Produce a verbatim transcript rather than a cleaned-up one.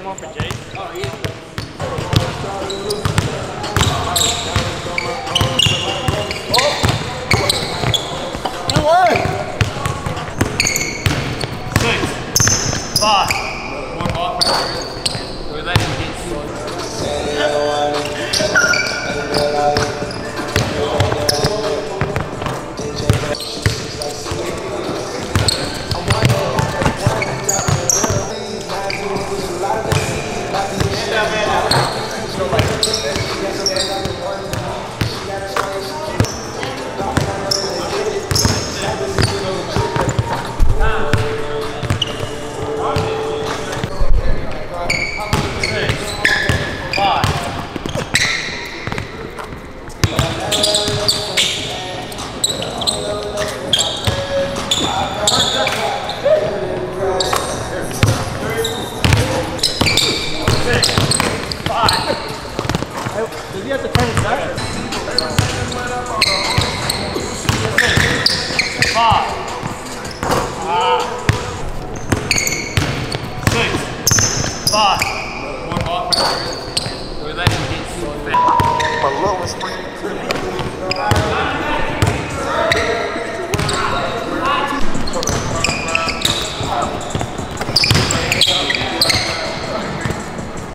one for Jake? Oh, yeah. Six. Five. One off. We let him get does he have to turn his back? Five. Ah. Six. Five. One off. We let him get so fast. My lowest